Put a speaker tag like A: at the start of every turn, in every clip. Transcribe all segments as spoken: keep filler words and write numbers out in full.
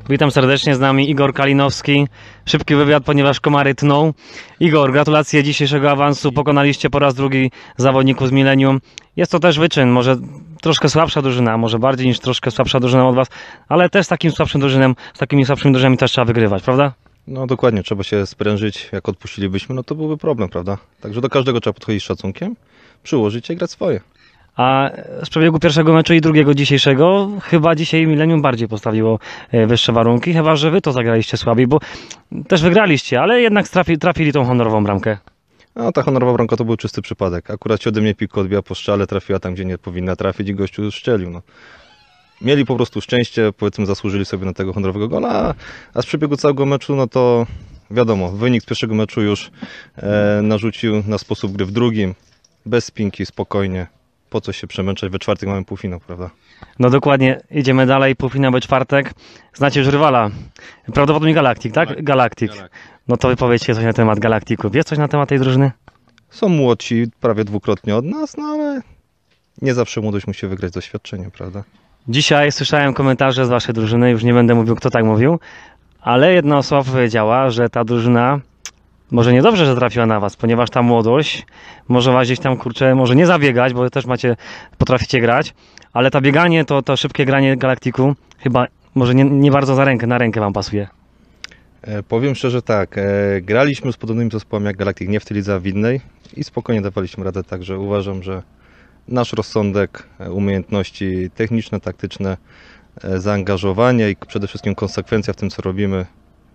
A: Witam serdecznie, z nami Igor Kalinowski. Szybki wywiad, ponieważ komary tną. Igor, gratulacje dzisiejszego awansu. Pokonaliście po raz drugi zawodników z Millennium. Jest to też wyczyn, może troszkę słabsza drużyna, może bardziej niż troszkę słabsza drużyna od was, ale też z takim słabszym drużynem, z takimi słabszymi drużynami też trzeba wygrywać, prawda?
B: No dokładnie, trzeba się sprężyć. Jak odpuścilibyśmy, no to byłby problem, prawda? Także do każdego trzeba podchodzić z szacunkiem, przyłożyć się i grać swoje.
A: A z przebiegu pierwszego meczu i drugiego dzisiejszego, chyba dzisiaj Millennium bardziej postawiło wyższe warunki, chyba że wy to zagraliście słabiej, bo też wygraliście, ale jednak trafi, trafili tą honorową bramkę.
B: No ta honorowa bramka to był czysty przypadek. Akurat się ode mnie piłka odbiła po strzale, trafiła tam, gdzie nie powinna trafić i gościu strzelił. No. Mieli po prostu szczęście, powiedzmy zasłużyli sobie na tego honorowego gola, a, a z przebiegu całego meczu, no to wiadomo, wynik z pierwszego meczu już e, narzucił na sposób gry w drugim, bez spinki, spokojnie. Po co się przemęczać, we czwartek mamy półfinał, prawda?
A: No dokładnie, idziemy dalej, półfinał we czwartek. Znacie już rywala, prawdopodobnie Galactic, tak? Galactic. No to wypowiedzcie coś na temat Galactiku. Wiesz coś na temat tej drużyny?
B: Są młodsi, prawie dwukrotnie od nas, no ale nie zawsze młodość musi wygrać z doświadczeniem, prawda?
A: Dzisiaj słyszałem komentarze z waszej drużyny, już nie będę mówił, kto tak mówił, ale jedna osoba powiedziała, że ta drużyna może niedobrze, że trafiła na was, ponieważ ta młodość może was gdzieś tam, kurczę, może nie zabiegać, bo też macie, potraficie grać, ale to bieganie, to, to szybkie granie Galactiku chyba może nie, nie bardzo za rękę, na rękę wam pasuje.
B: E, powiem szczerze tak, e, graliśmy z podobnymi zespołami jak Galactic, nie w tej lidze, a w innej i spokojnie dawaliśmy radę, także uważam, że nasz rozsądek, e, umiejętności techniczne, taktyczne, e, zaangażowanie i przede wszystkim konsekwencja w tym, co robimy.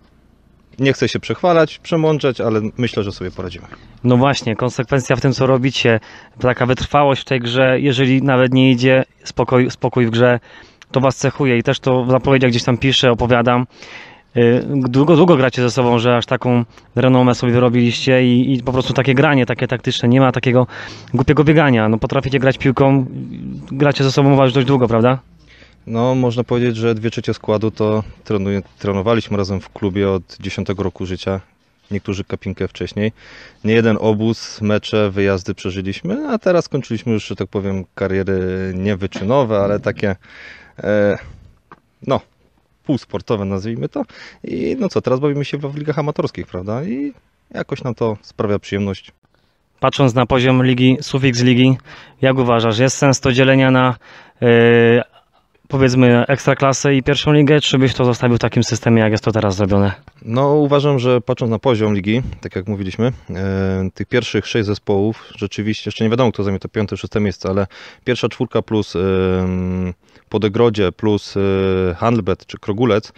B: Nie chcę się przechwalać, przemądrzeć, ale myślę, że sobie poradzimy.
A: No właśnie, konsekwencja w tym, co robicie, taka wytrwałość w tej grze, jeżeli nawet nie idzie, spokój, spokój w grze, to was cechuje i też to w zapowiedziach gdzieś tam piszę, opowiadam. Długo, długo gracie ze sobą, że aż taką renomę sobie wyrobiliście i, i po prostu takie granie, takie taktyczne, nie ma takiego głupiego biegania. No potraficie grać piłką, gracie ze sobą już dość długo, prawda?
B: No, można powiedzieć, że dwie trzecie składu to trenuje, trenowaliśmy razem w klubie od dziesiątego roku życia. Niektórzy kapinkę wcześniej. Nie jeden obóz, mecze, wyjazdy przeżyliśmy, a teraz skończyliśmy już, że tak powiem, kariery niewyczynowe, ale takie, e, no, półsportowe nazwijmy to. I no co, teraz bawimy się w ligach amatorskich, prawda? I jakoś nam to sprawia przyjemność.
A: Patrząc na poziom ligi, sufiks ligi, jak uważasz, jest sens to dzielenia na yy, powiedzmy ekstraklasę i pierwszą ligę, czy byś to zostawił w takim systemie, jak jest to teraz zrobione?
B: No uważam, że patrząc na poziom ligi, tak jak mówiliśmy, e, tych pierwszych sześć zespołów, rzeczywiście, jeszcze nie wiadomo kto zajmie to piąte, szóste miejsce, ale pierwsza czwórka plus e, Podegrodzie, plus e, Handlbet czy Krogulec,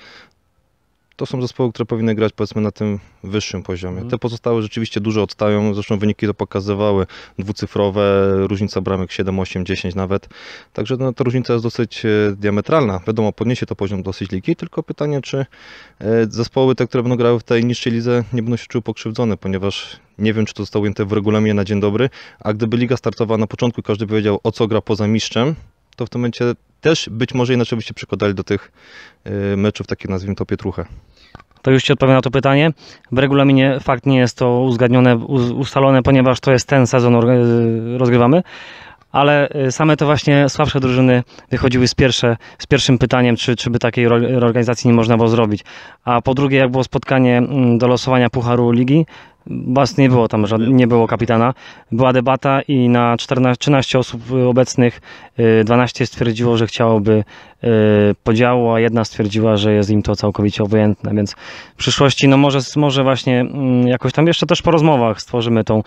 B: to są zespoły, które powinny grać powiedzmy na tym wyższym poziomie. Te pozostałe rzeczywiście dużo odstają, zresztą wyniki to pokazywały, dwucyfrowe, różnica bramek siedem, osiem, dziesięć nawet. Także no, ta różnica jest dosyć diametralna. Wiadomo, podniesie to poziom dosyć ligi, tylko pytanie, czy zespoły te, które będą grały w tej niższej lidze, nie będą się czuły pokrzywdzone, ponieważ nie wiem, czy to zostało ujęte w regulaminie na dzień dobry, a gdyby liga startowała na początku i każdy by wiedział, o co gra poza mistrzem, to w tym momencie też być może inaczej byście przykładali do tych meczów, takie nazwijmy to pietruchę.
A: To już ci odpowiem na to pytanie. W regulaminie fakt nie jest to uzgadnione, ustalone, ponieważ to jest ten sezon rozgrywamy, ale same te właśnie słabsze drużyny wychodziły z, pierwsze, z pierwszym pytaniem, czy, czy by takiej reorganizacji nie można było zrobić. A po drugie, jak było spotkanie do losowania Pucharu Ligi, was nie było tam, nie było kapitana. Była debata i na czternaście, trzynaście osób obecnych dwanaście stwierdziło, że chciałoby podziału, a jedna stwierdziła, że jest im to całkowicie obojętne, więc w przyszłości no może, może właśnie jakoś tam jeszcze też po rozmowach stworzymy tą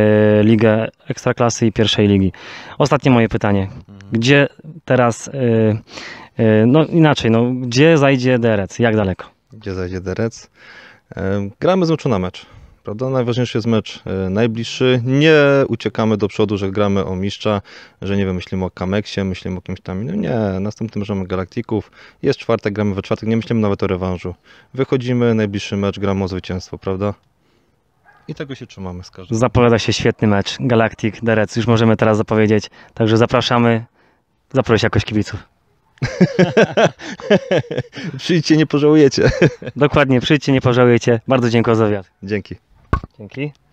A: ligę Ekstraklasy i pierwszej ligi. Ostatnie moje pytanie. Gdzie teraz, no inaczej, no gdzie zajdzie Derec? Jak daleko?
B: Gdzie zajdzie Derec? Gramy z meczu na mecz. Prawda? Najważniejszy jest mecz e, najbliższy. Nie uciekamy do przodu, że gramy o mistrza, że nie wiem, myślimy o Kameksie, myślimy o kimś tam innym. Nie, następnym meczem Galaktików. Jest czwartek, gramy we czwartek, nie myślimy nawet o rewanżu. Wychodzimy, najbliższy mecz, gramy o zwycięstwo, prawda? I tego się trzymamy z każdym.
A: Zapowiada się świetny mecz. Galactic, Derec, już możemy teraz zapowiedzieć. Także zapraszamy. Zaproś jakoś kibiców.
B: Przyjdźcie, nie pożałujecie.
A: Dokładnie, przyjdźcie, nie pożałujecie. Bardzo dziękuję za wywiad.
B: Dzięki.
A: Dzięki.